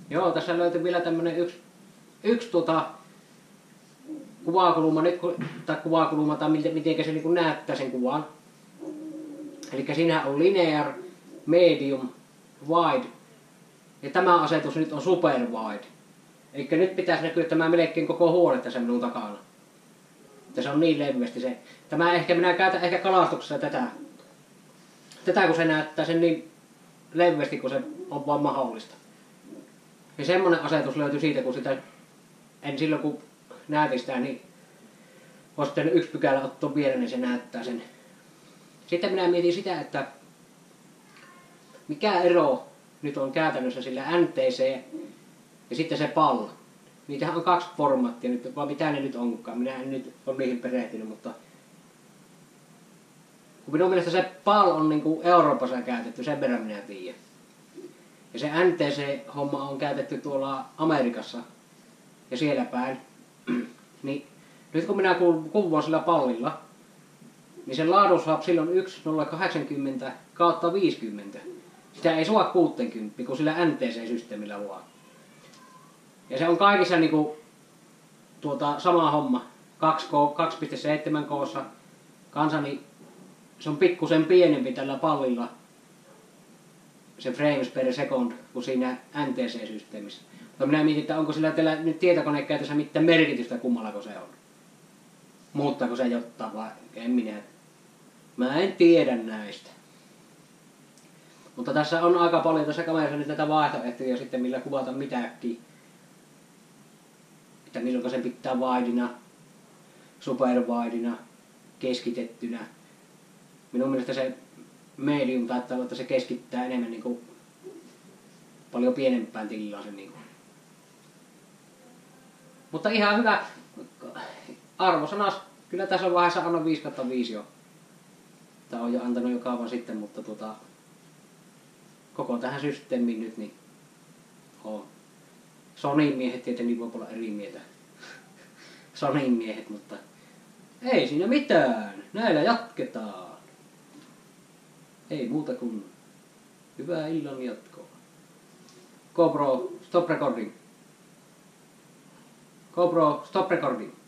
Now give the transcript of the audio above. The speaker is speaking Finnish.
Joo, tässä löytyi vielä tämmönen yksi kuvakulma, tai kuvakulma, tai miten se niin näyttää sen kuvan. Eli siinä on linear, medium, wide. Ja tämä asetus nyt on super wide. Eli nyt pitäisi näkyä tämä melkein koko huone tässä minun takana. Että se on niin levyesti se. Minä käytän ehkä kalastuksessa tätä kun se näyttää sen niin levyesti kun se on vaan mahdollista. Ja semmonen asetus löytyi siitä, kun sitä en silloin kun näytin sitä, niin olisi pitänyt 1 pykälä ottaa vielä, niin se näyttää sen. Sitten minä mietin sitä, että mikä ero nyt on käytännössä sillä NTC ja sitten se PAL. Niitähän on 2 formaattia nyt, vai mitä ne nyt onkaan. Minä en nyt ole niihin perehtynyt, mutta kun minun mielestä se PAL on niin kuin Euroopassa käytetty, sen verran minä tiedän. Ja se NTC-homma on käytetty tuolla Amerikassa ja siellä päin. Niin nyt kun minä kuvaan sillä pallilla, niin sen laadun saa silloin 1080/50. Sitä ei saa 60, kun sillä NTC-systeemillä vaan. Ja se on kaikissa niinku sama homma. 2.7 koossa. Kansani se on pikkusen pienempi tällä pallilla. Se frames per second kuin siinä NTC-systeemissä. Mutta minä mietin, että onko sillä teillä nyt tietokonekäytössä mitään merkitystä kummallako se on. Muuttaako se jotain vai en minä. Mä en tiedä näistä. Mutta tässä on aika paljon tässä kamerassa nyt näitä vaihtoehtoja sitten millä kuvata mitäkin. Että milloin se pitää wideina, superwideina, keskitettynä. Minun mielestä se medium taitaa olla, että se keskittää enemmän niin kuin paljon pienempään tilaan sen niin kuin. Mutta ihan hyvä arvosanas. Kyllä tässä on vaiheessa annan 5/5 jo. Tämä on jo antanut jo kauan sitten, mutta koko tähän systeemiin nyt niin on. Sonyn miehet tietenkin voi olla eri mieltä. Sonyn miehet, mutta ei siinä mitään. Näillä jatketaan. Ei muuta kuin hyvää illan jatkoa. GoPro, stop recording. GoPro, stop recording.